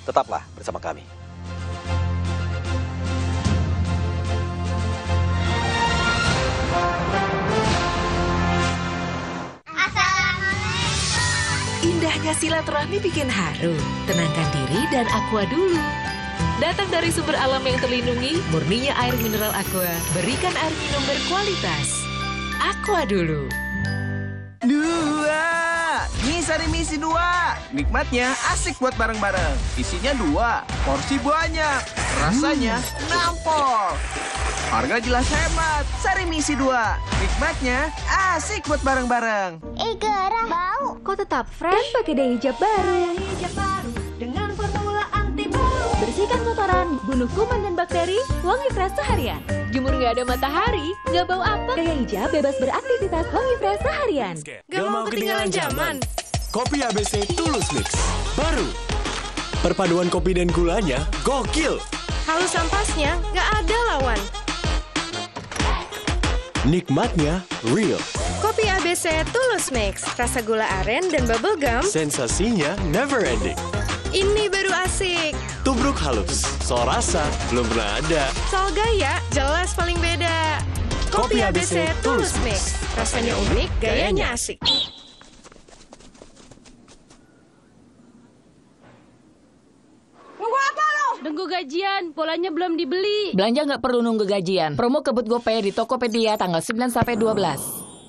Tetaplah bersama kami. Indahnya silaturahmi bikin haru. Tenangkan diri dan Aqua dulu. Datang dari sumber alam yang terlindungi, murninya air mineral Aqua. Berikan air minum berkualitas. Aqua dulu. 2. Ini sari misi 2. Nikmatnya asik buat bareng-bareng. Isinya 2. Porsi banyak. Rasanya nampol. Harga jelas hemat. Sari misi 2. Nikmatnya asik buat bareng-bareng. Gerah bau. Kok tetap fresh? Pakai daya hijab baru. Hijab baru dengan formula anti bau. Bersihkan kotoran, bunuh kuman dan bakteri, wangi fresh seharian. Jemur nggak ada matahari, nggak bau apa. Gaya hijab bebas beraktivitas, wangi fresh seharian. Gak mau ketinggalan zaman. Kopi ABC Tulus Mix. Baru. Perpaduan kopi dan gulanya gokil. Halus ampasnya gak ada lawan. Nikmatnya real. Kopi ABC Tulus Mix. Rasa gula aren dan bubble gum. Sensasinya never ending. Ini baru asik. Tubruk halus. Soal rasa belum pernah ada. Soal gaya jelas paling beda. Kopi ABC Tulus Mix. Rasanya unik, gayanya asik. Nunggu gajian, polanya belum dibeli. Belanja nggak perlu nunggu gajian. Promo kebut GoPay di Tokopedia tanggal 9 sampai 12.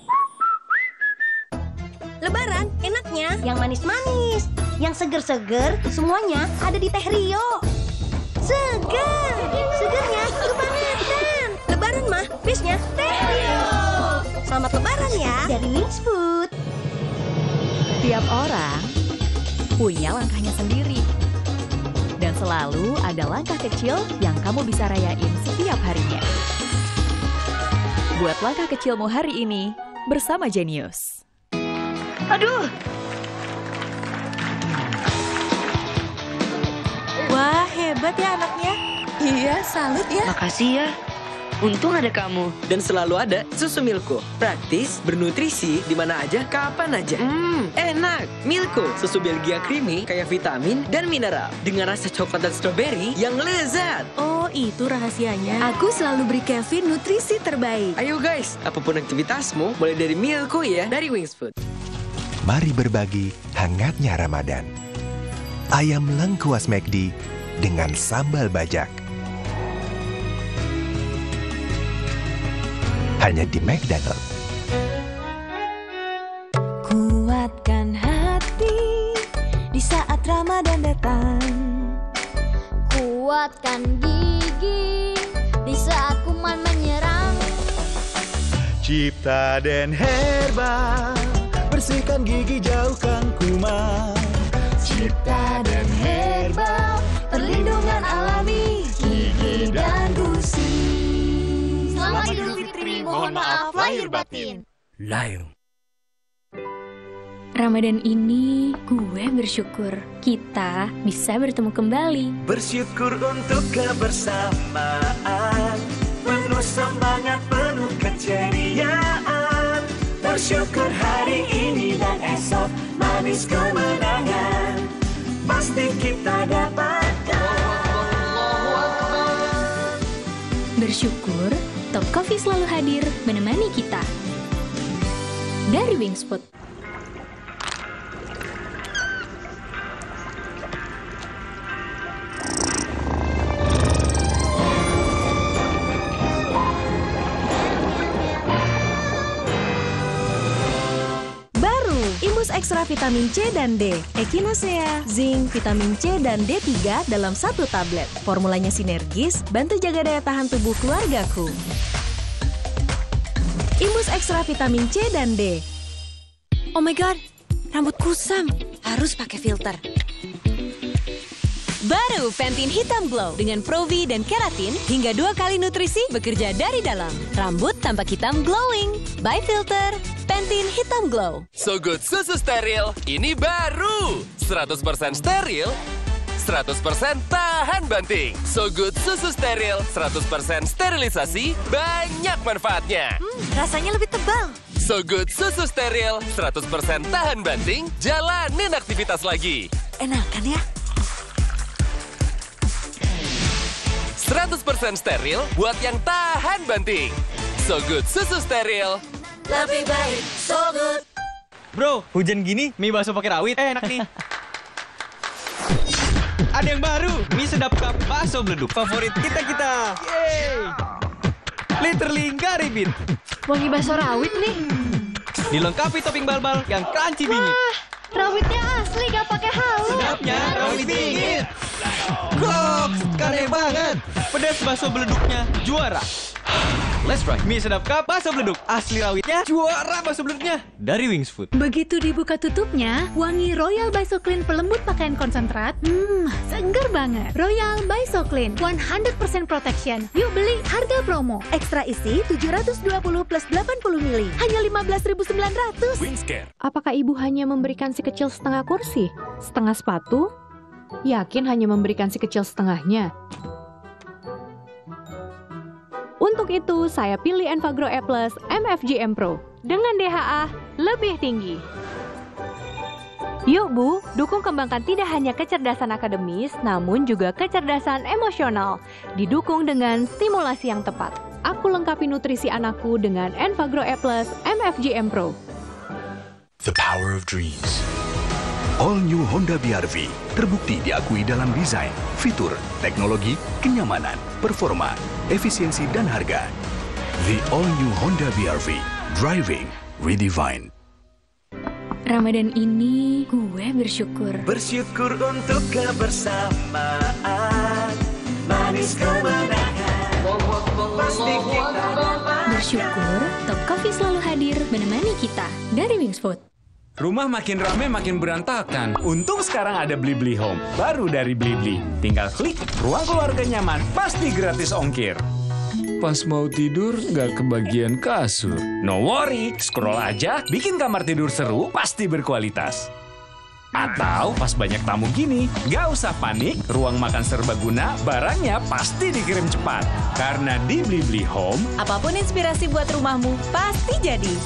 Lebaran enaknya yang manis-manis, yang seger-seger, semuanya ada di Teh Rio. Seger, segernya kebangetan. Lebaran mah bisnya Teh Rio. Selamat Lebaran ya dari Wings Food. Tiap orang punya langkahnya sendiri. Dan selalu ada langkah kecil yang kamu bisa rayain setiap harinya. Buat langkah kecilmu hari ini bersama Genius. Aduh. Wah, hebat ya anaknya. Iya, salut ya. Makasih ya. Untung ada kamu. Dan selalu ada susu Milko. Praktis, bernutrisi, di mana aja, kapan aja. Enak. Milko, susu Belgia creamy, kaya vitamin dan mineral. Dengan rasa coklat dan stroberi yang lezat. Oh, itu rahasianya. Aku selalu beri Kevin nutrisi terbaik. Ayo guys, apapun aktivitasmu, mulai dari Milko ya, dari Wings Food. Mari berbagi hangatnya Ramadan. Ayam lengkuas McD dengan sambal bajak. Hanya di McDonald's. Kuatkan hati di saat Ramadan datang. Kuatkan gigi di saat kuman menyerang. Cipta dan Herba, bersihkan gigi, jauhkan kuman. Cipta dan Herba, perlindungan alami gigi dan gusi. Selamat Idul Fitri, mohon maaf lahir batin. Lahir. Ramadan ini gue bersyukur kita bisa bertemu kembali. Bersyukur untuk kebersamaan, penuh semangat, penuh keceriaan. Bersyukur hari ini dan esok, manis kemenangan pasti kita dapatkan. Bersyukur Top Coffee selalu hadir menemani kita. Dari Wings Food. Imus Ekstra Vitamin C dan D, Echinacea, Zinc, Vitamin C dan D3 dalam satu tablet. Formulanya sinergis, bantu jaga daya tahan tubuh keluargaku. Imus Ekstra Vitamin C dan D. Oh my god, rambut kusam. Harus pakai filter. Baru Pantene Hitam Glow dengan Pro-V dan keratin hingga 2 kali nutrisi bekerja dari dalam. Rambut tampak hitam glowing. By Filter, Pantene Hitam Glow. So Good Susu Steril, ini baru. 100% steril, 100% tahan banting. So Good Susu Steril, 100% sterilisasi, banyak manfaatnya. Rasanya lebih tebal. So Good Susu Steril, 100% tahan banting, jalanin aktivitas lagi. Enakan ya? 100% steril buat yang tahan banting. So Good susu steril. Lebih baik, so good. Bro, hujan gini mie bakso pakai rawit enak nih. Ada yang baru, mie sedap cup bakso beleduk favorit kita. Yeay. Literally nggak ribet. Wangi bakso rawit nih. Dilengkapi topping bal-bal yang crunchy bingit. Wah, rawitnya asli gak pakai halus. Sedapnya rawit bingit. Goks, keren banget. Pedas bakso beleduknya juara. Let's try mie sedap cup bakso beleduk. Asli rawitnya juara bakso beleduknya dari Wings Food. Begitu dibuka tutupnya, wangi Royal Biso Clean pelembut pakaian konsentrat. Seger banget. Royal Biso Clean 100% protection. Yuk beli, harga promo. Ekstra isi 720 plus 80 mili. Hanya 15.900. Wingscare. Apakah ibu hanya memberikan si kecil setengah kursi? Setengah sepatu? Yakin hanya memberikan si kecil setengahnya? Untuk itu, saya pilih Enfagrow E+ MFGM Pro dengan DHA lebih tinggi. Yuk Bu, dukung kembangkan tidak hanya kecerdasan akademis, namun juga kecerdasan emosional. Didukung dengan stimulasi yang tepat. Aku lengkapi nutrisi anakku dengan Enfagrow E+ MFGM Pro. The power of dreams. All new Honda BR-V terbukti diakui dalam desain, fitur, teknologi, kenyamanan, performa, efisiensi, dan harga. The all new Honda BR-V, driving redefined. Ramadan ini gue bersyukur. Bersyukur untuk kebersamaan, manis kemenangan. Pasti kita dapat. Bersyukur Top Coffee selalu hadir menemani kita dari Wings Food. Rumah makin rame makin berantakan. Untung sekarang ada Blibli Home, baru dari Blibli. Tinggal klik, ruang keluarga nyaman, pasti gratis ongkir. Pas mau tidur, nggak kebagian kasur. No worry, scroll aja, bikin kamar tidur seru, pasti berkualitas. Atau pas banyak tamu gini, nggak usah panik, ruang makan serbaguna, barangnya pasti dikirim cepat. Karena di Blibli Home, apapun inspirasi buat rumahmu, pasti jadi.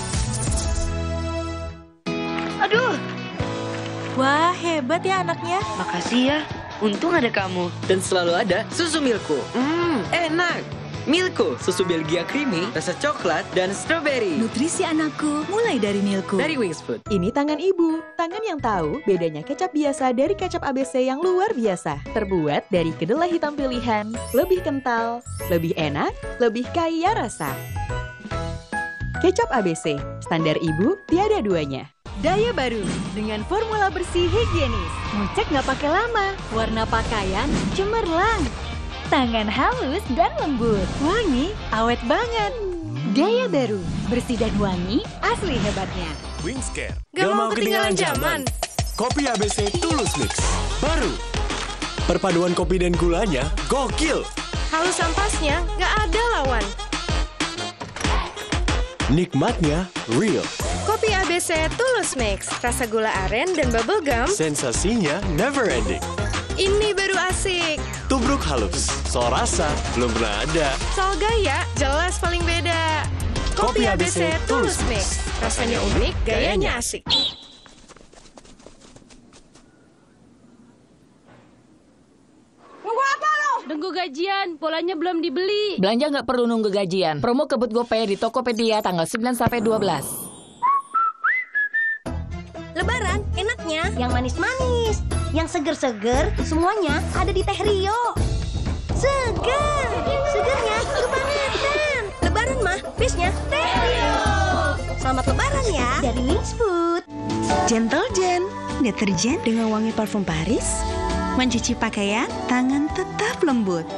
Aduh. Wah, hebat ya anaknya. Makasih ya, untung ada kamu. Dan selalu ada susu Milko. Enak. Milko, susu Belgia creamy, rasa coklat dan strawberry. Nutrisi anakku mulai dari Milko. Dari Wings Food. Ini tangan ibu. Tangan yang tahu bedanya kecap biasa dari kecap ABC yang luar biasa. Terbuat dari kedelai hitam pilihan, lebih kental, lebih enak, lebih kaya rasa. Kecap ABC, standar ibu tiada duanya. Daya baru dengan formula bersih higienis. Ngecek nggak pakai lama. Warna pakaian cemerlang. Tangan halus dan lembut. Wangi awet banget. Daya baru bersih dan wangi asli hebatnya. Wingscare. Gak mau ketinggalan zaman. Kopi ABC Tulus Mix. Baru. Perpaduan kopi dan gulanya gokil. Halus ampasnya nggak ada lawan. Nikmatnya real. Kopi ABC Tulus Mix, rasa gula aren dan bubble gum. Sensasinya never ending. Ini baru asik. Tubruk halus, soal rasa belum pernah ada. Soal gaya, jelas paling beda. Kopi ABC Tulus Mix, rasanya unik, gayanya asik. Nunggu apa lo? Nunggu gajian, polanya belum dibeli. Belanja nggak perlu nunggu gajian. Promo kebut GoPay di Tokopedia tanggal 9 sampai 12. Lebaran enaknya yang manis-manis, yang seger-seger, semuanya ada di Teh Rio. Seger, segernya kebangetan. Lebaran mah bisnya Teh Rio. Selamat Lebaran ya dari Wings Food. Gentle Gen, deterjen dengan wangi parfum Paris. Mencuci pakaian, tangan tetap lembut.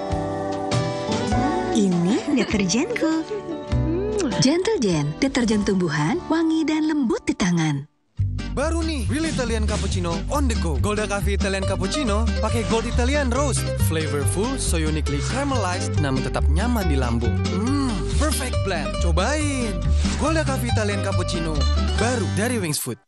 Ini deterjenku. Gentle Gen, deterjen tumbuhan, wangi dan lembut di tangan. Baru nih, Real Italian Cappuccino on the go. Golda Cafe Italian Cappuccino pakai Gold Italian Roast. Flavorful, so uniquely caramelized, namun tetap nyaman di lambung. Perfect blend. Cobain. Golda Cafe Italian Cappuccino, baru dari Wings Food.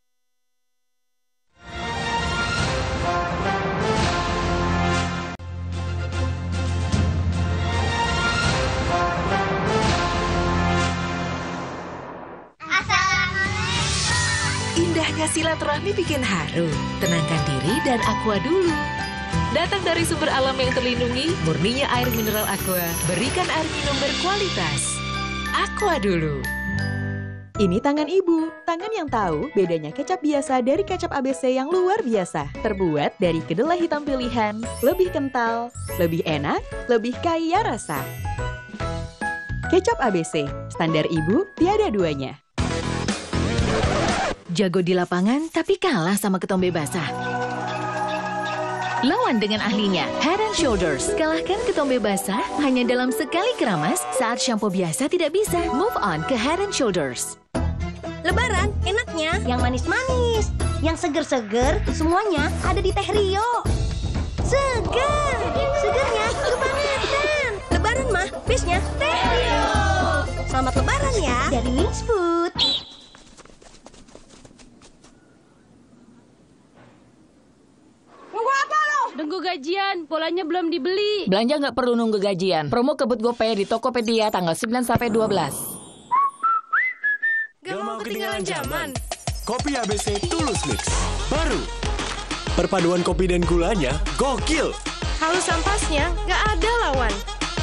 Indahnya silaturahmi bikin haru. Tenangkan diri dan aqua dulu. Datang dari sumber alam yang terlindungi, murninya air mineral Aqua. Berikan air minum berkualitas. Aqua dulu. Ini tangan ibu, tangan yang tahu bedanya kecap biasa dari kecap ABC yang luar biasa. Terbuat dari kedelai hitam pilihan, lebih kental, lebih enak, lebih kaya rasa. Kecap ABC, standar ibu tiada duanya. Jago di lapangan tapi kalah sama ketombe basah. Lawan dengan ahlinya, Head & Shoulders. Kalahkan ketombe basah hanya dalam sekali keramas saat shampoo biasa tidak bisa. Move on ke Head & Shoulders. Lebaran enaknya yang manis-manis, yang seger-seger, semuanya ada di Teh Rio. Seger, segernya kebangetan. Lebaran mah bisnya Teh Rio. Selamat Lebaran ya dari Wings Food. Nunggu apa lo? Nunggu gajian, polanya belum dibeli. Belanja nggak perlu nunggu gajian. Promo kebut GoPay di Tokopedia tanggal 9 sampai 12. Gak mau ketinggalan zaman. Kopi ABC Tulus Mix. Baru. Perpaduan kopi dan gulanya gokil. Halus ampasnya gak ada lawan.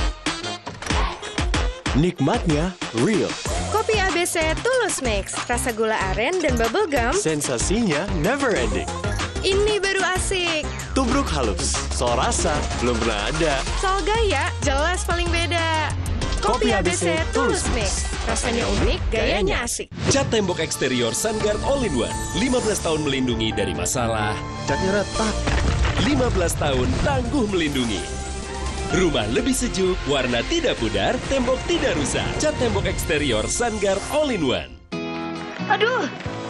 Nikmatnya real. Kopi ABC Tulus Mix. Rasa gula aren dan bubble gum. Sensasinya never ending. Ini baru asik. Tubruk halus. Soal rasa belum pernah ada. Soal gaya jelas paling beda. Kopi ABC Tulus Mix. Rasanya unik, gayanya asik. Cat tembok eksterior Sunguard All-in-One. 15 tahun melindungi dari masalah. Catnya retak. 15 tahun tangguh melindungi. Rumah lebih sejuk, warna tidak pudar, tembok tidak rusak. Cat tembok eksterior Sunguard All-in-One. Aduh.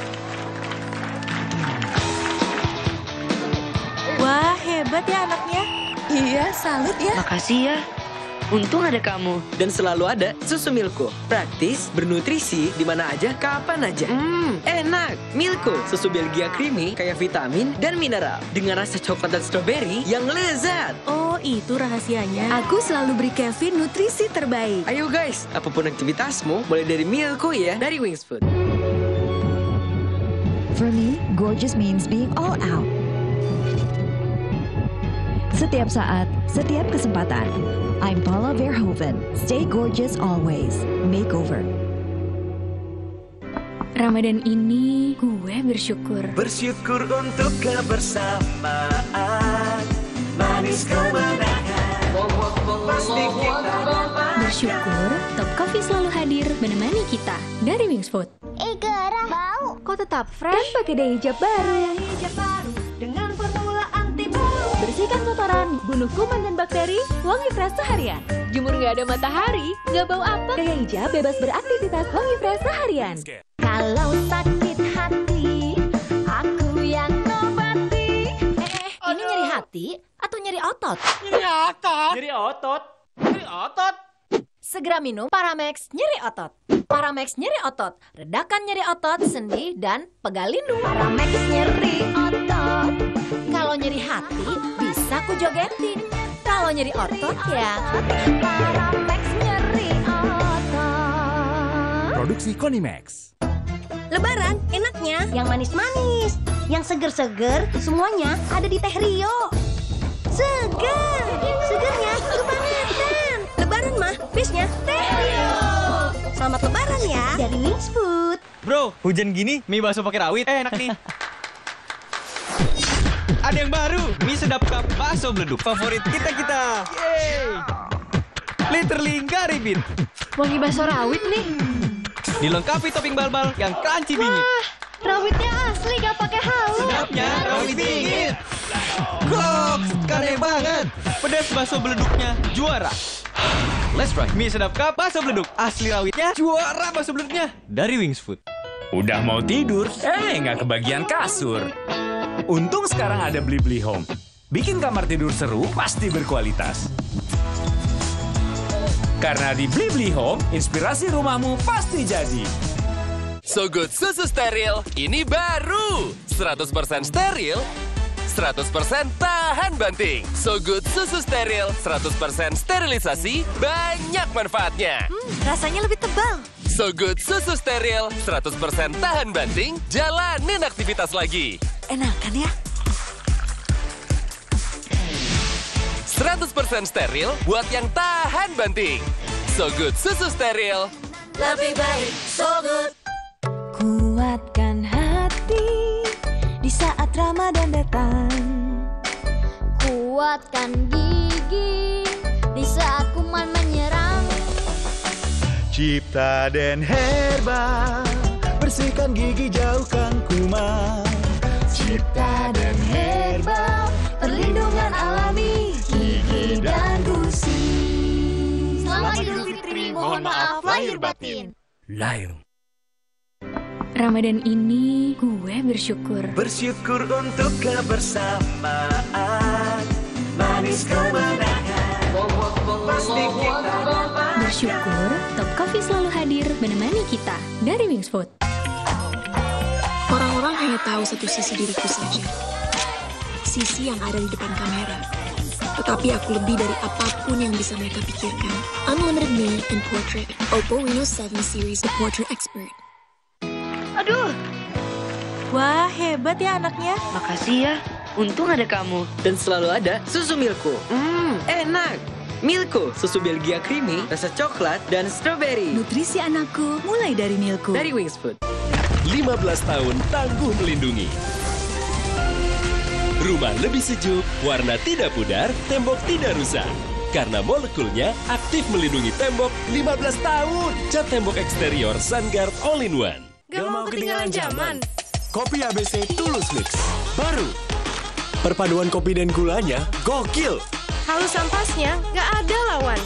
Wah, hebat ya anaknya. Iya, salut ya. Makasih ya. Untung ada kamu. Dan selalu ada susu Milko. Praktis, bernutrisi, di mana aja, kapan aja. Enak. Milko, susu Belgia creamy, kaya vitamin dan mineral. Dengan rasa coklat dan stroberi yang lezat. Oh, itu rahasianya. Aku selalu beri Kevin nutrisi terbaik. Ayo guys, apapun aktivitasmu, mulai dari Milko ya, dari Wings Food. For me, gorgeous means being all out. Setiap saat, setiap kesempatan. I'm Paula Verhoeven. Stay gorgeous always. Makeover. Ramadan ini gue bersyukur. Bersyukur untuk kebersamaan. Manis kemenangan. Pasti kita dapat. Bersyukur Top Coffee selalu hadir menemani kita. Dari Wings Food. Gerah bau. Kok tetap fresh pakai daya hijab baru? Hijab baru dengan formula anti bau. Bersihkan kotoran, bunuh kuman dan bakteri, wangi fresh seharian. Jemur nggak ada matahari, nggak bau apa. Daya hijab bebas beraktivitas, wangi fresh seharian. Kalau sakit hati, aku yang ngobati. Ini nyeri hati atau nyeri otot? Nyeri otot. Nyeri otot. Nyeri otot. Segera minum Paramex nyeri otot. Paramex nyeri otot, redakan nyeri otot, sendi, dan pegalinu. Paramex nyeri otot. Kalau nyeri hati, bisa ku jogetin. Kalau nyeri otot ya Paramex nyeri otot. Produksi Konimax. Lebaran enaknya yang manis-manis, yang seger-seger, semuanya ada di Teh Rio. Seger, segernya kebangetan. Lebaran mah bisnya Teh Rio. Selamat Lebaran ya dari Wings Food. Bro, hujan gini mie bakso pakai rawit enak nih. Ada yang baru, mie sedap cup bakso beleduk favorit kita. Yeay. Literally nggak ribet. Wangi bakso rawit nih. Dilengkapi topping balbal yang crunchy bingit. Wah, rawitnya asli gak pakai halus. Sedapnya rawit bingit. Goks, keren banget. Pedas bakso beleduknya juara. Let's try mie sedap cup bakso beleduk. Asli rawitnya juara bakso beleduknya dari Wings Food. Udah mau tidur, nggak kebagian kasur. Untung sekarang ada Blibli Home. Bikin kamar tidur seru, pasti berkualitas. Karena di Blibli Home, inspirasi rumahmu pasti jadi. So Good susu steril, ini baru. 100% steril, 100% tahan banting. So Good susu steril, 100% sterilisasi, banyak manfaatnya. Rasanya lebih tebal. So Good susu steril, 100% tahan banting, jalanin aktivitas lagi. Enakan ya? 100% steril buat yang tahan banting. So Good susu steril. Lebih baik, so good. Kuatkan hati di saat Ramadan datang. Kuatkan gigi di saat kuman menyerang. Cipta dan Herba, bersihkan gigi, jauhkan kuman. Cipta dan Herba, perlindungan alami gigi dan gusi. Selamat Idul Fitri, mohon maaf lahir batin. Lahir. Ramadan ini gue bersyukur. Bersyukur untuk kebersamaan, manis kemenangan. Pasti kita dapat. Bersyukur Top Coffee selalu hadir menemani kita dari Wings Food. Orang-orang hanya tahu satu sisi diriku saja, sisi yang ada di depan kamera. Tetapi aku lebih dari apapun yang bisa mereka pikirkan. Unlimited Me and Portrait, Oppo Reno 7 Series, the Portrait Expert. Aduh. Wah, hebat ya anaknya. Makasih ya, untung ada kamu. Dan selalu ada susu Milko. Enak. Milko, susu Belgia creamy, rasa coklat dan stroberi. Nutrisi anakku mulai dari Milko. Dari Wings Food. 15 tahun tangguh melindungi. Rumah lebih sejuk, warna tidak pudar, tembok tidak rusak. Karena molekulnya aktif melindungi tembok 15 tahun. Cat tembok eksterior SunGuard All-in-One. Gak mau ketinggalan zaman. Kopi ABC Tulus Mix. Baru. Perpaduan kopi dan gulanya gokil. Halus ampasnya gak ada lawan.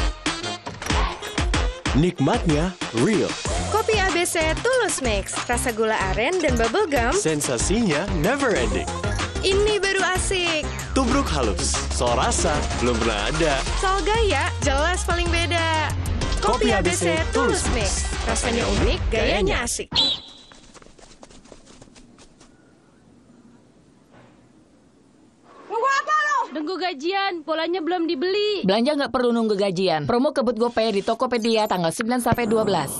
Nikmatnya real. Kopi ABC Tulus Mix, rasa gula aren dan bubble gum. Sensasinya never ending. Ini baru asik. Tubruk halus, soal rasa belum pernah ada. Soal gaya, jelas paling beda. Kopi ABC Tulus Mix, rasanya unik, gayanya asik. Nunggu apa lo? Nunggu gajian, polanya belum dibeli. Belanja nggak perlu nunggu gajian. Promo kebut GoPay di Tokopedia tanggal 9 sampai 12.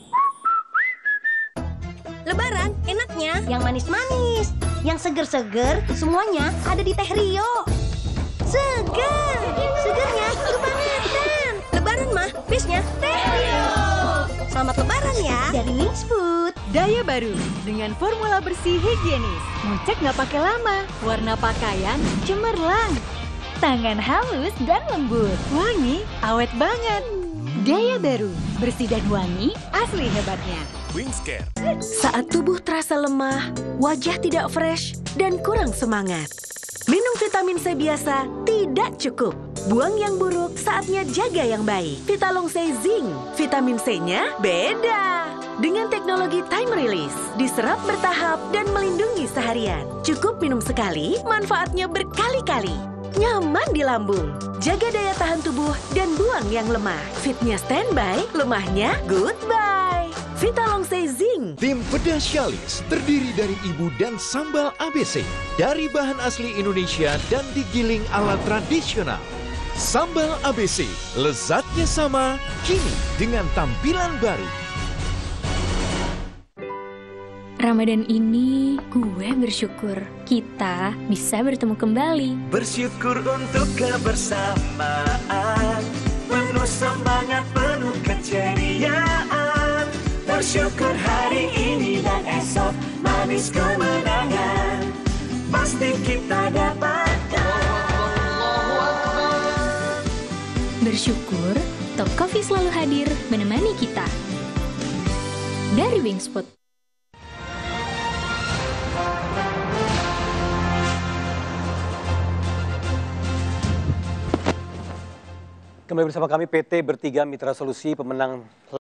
Lebaran enaknya yang manis-manis, yang seger-seger, semuanya ada di Teh Rio. Seger, segernya kebangetan. Lebaran mah, bisnya Teh Rio. Selamat Lebaran ya dari Wings Food. Daya baru dengan formula bersih higienis. Ngecek nggak pakai lama, warna pakaian cemerlang, tangan halus dan lembut, wangi awet banget. Daya baru, bersih dan wangi, asli hebatnya. Wingscare. Saat tubuh terasa lemah, wajah tidak fresh, dan kurang semangat. Minum vitamin C biasa tidak cukup. Buang yang buruk, saatnya jaga yang baik. Vitalong C Zinc, vitamin C-nya beda. Dengan teknologi time release, diserap bertahap dan melindungi seharian. Cukup minum sekali, manfaatnya berkali-kali. Nyaman di lambung, jaga daya tahan tubuh dan buang yang lemah. Fitnya standby, lemahnya goodbye. Vitalong C Zinc. Tim pedas Shalis terdiri dari ibu dan sambal ABC. Dari bahan asli Indonesia dan digiling ala tradisional. Sambal ABC, lezatnya sama, kini dengan tampilan baru. Ramadan ini gue bersyukur kita bisa bertemu kembali. Bersyukur untuk kebersamaan, penuh semangat, penuh keceriaan. Bersyukur hari ini dan esok, manis kemenangan pasti kita dapatkan. Bersyukur Top Coffee selalu hadir menemani kita dari Wings Food. Kembali bersama kami PT Bertiga Mitra Solusi, pemenang